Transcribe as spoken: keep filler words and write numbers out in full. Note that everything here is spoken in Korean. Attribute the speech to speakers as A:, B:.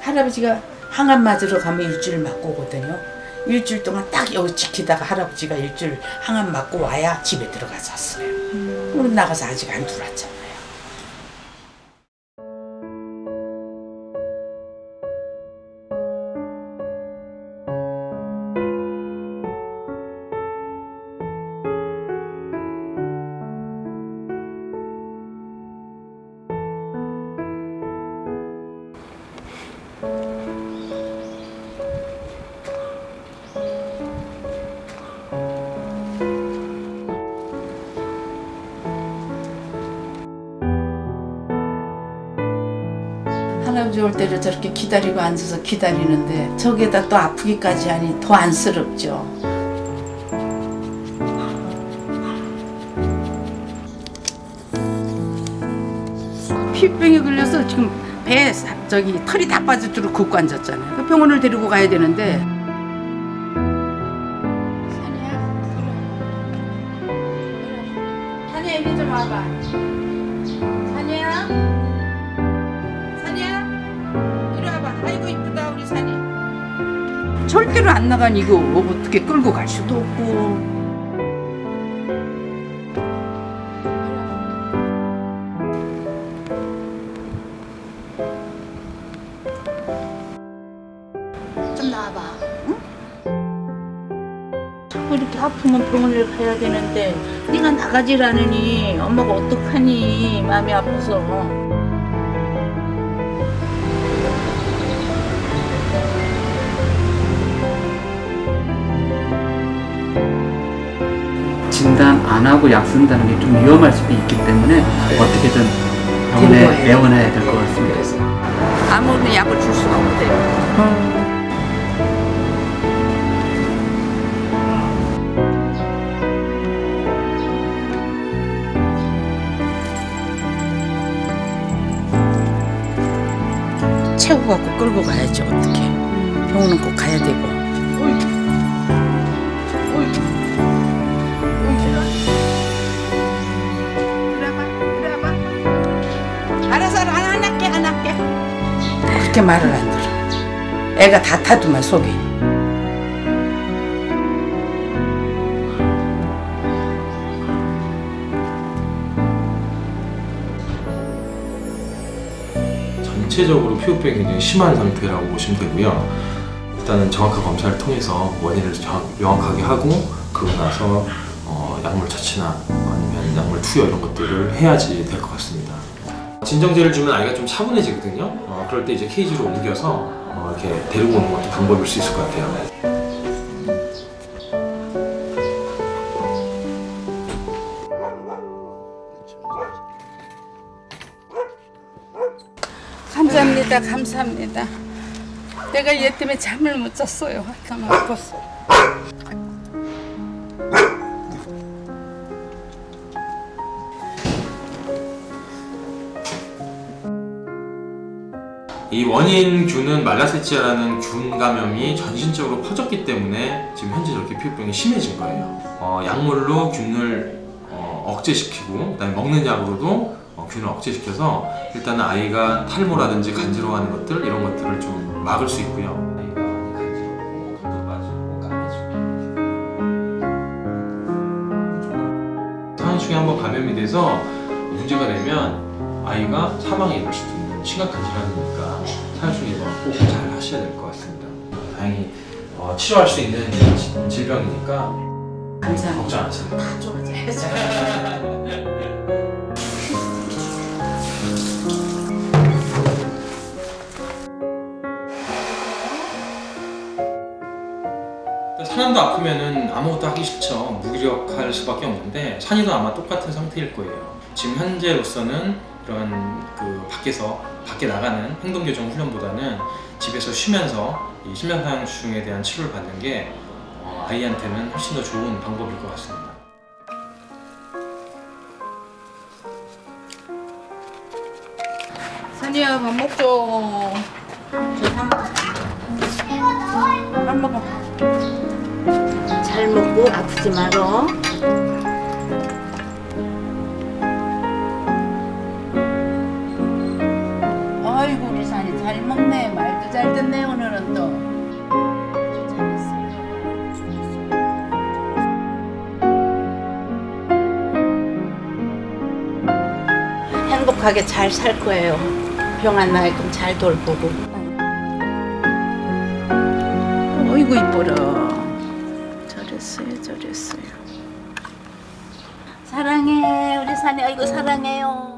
A: 할아버지가 항암 맞으러 가면 일주일 맞고 오거든요. 일주일 동안 딱 여기 지키다가 할아버지가 일주일 항암 맞고 와야 집에 들어가서 왔어요. 음. 우리 나가서 아직 안 들어왔잖아요. 할아버지 올 때를 저렇게 기다리고 앉아서 기다리는데 저기에다 또 아프기까지 하니 더 안쓰럽죠. 피부병에 걸려서 지금 배에 저기 털이 다 빠질 굽고 앉았잖아요. 그 병원을 데리고 가야 되는데. 산이야, 산이야 여기 좀 와봐. 산이야, 산이야, 이리 와봐. 아이고 이쁘다 우리 산이. 절대로 안 나가니 이거 어떻게 끌고 갈 수도 없고. 좀 나와봐. 응? 자꾸 이렇게 아프면 병원을 가야 되는데 네가 나가질 않으니 엄마가 어떡하니 마음이 아파서.
B: 진단 안 하고 약 쓴다는 게 좀 위험할 수도 있기 때문에 어떻게든 병원에 내원해야 될 것 같습니다.
A: 아무런 약을 줄 수가 없대요. 음. 채고 갖고 끌고 가야지 어떡해. 병원은 꼭 가야 되고. 알아서 안 할게 안 할게. 그렇게 말을 안 들어. 애가 다 타더만 속이.
C: 전체적으로 피부병이 굉장히 심한 상태라고 보시면 되고요. 일단은 정확한 검사를 통해서 원인을 명확하게 하고 그러고 나서 어, 약물 처치나 아니면 약물 투여 이런 것들을 해야지 될 것 같습니다. 진정제를 주면 아이가 좀 차분해지거든요. 어, 그럴 때 이제 케이지로 옮겨서 어, 이렇게 데리고 오는 것도 방법일 수 있을 것 같아요.
A: 감사합니다. 감사합니다. 내가 얘 때문에 잠을 못 잤어요. 너무 아팠어.
C: 이 원인균은 말라세치아라는 균 감염이 전신적으로 퍼졌기 때문에 지금 현재 저렇게 피부병이 심해진 거예요. 어, 약물로 균을 어, 억제시키고 그다음에 먹는 약으로도 어, 균을 억제시켜서 일단은 아이가 탈모라든지 간지러워하는 것들 이런 것들을 좀 막을 수 있고요. 아이가 많이 간지럽고 털도 빠지고 까매지고 상하충에 한번 감염이 돼서 문제가 되면 아이가 사망에 이를 수도 있는 심각한 질환이니까 상하충 예방 꼭 잘 하셔야 될 것 같습니다. 다행히 어, 치료할 수 있는 질병이니까
A: 감사합니다.
C: 걱정 안 하셔도 돼요.
A: 다 좋아져야죠.
C: 산안도 아프면은 아무것도 하기 싫죠. 무기력할 수밖에 없는데 산이도 아마 똑같은 상태일 거예요. 지금 현재로서는 이런 그 밖에서 밖에 나가는 행동교정 훈련보다는 집에서 쉬면서 이 심장상하충에 대한 치료를 받는 게 어, 아이한테는 훨씬 더 좋은 방법일 것 같습니다.
A: 산이야 밥 먹죠. 밥 먹어. 잘 먹고 아프지 말어. 아이고 우리 산이 잘 먹네. 말도 잘 오늘은 또 행복하게 잘 살 거예요. 병 안 나게끔 잘 돌보고. 어이구 이뻐라. 잘했어요, 잘했어요. 사랑해, 우리 산이. 아이고 사랑해요.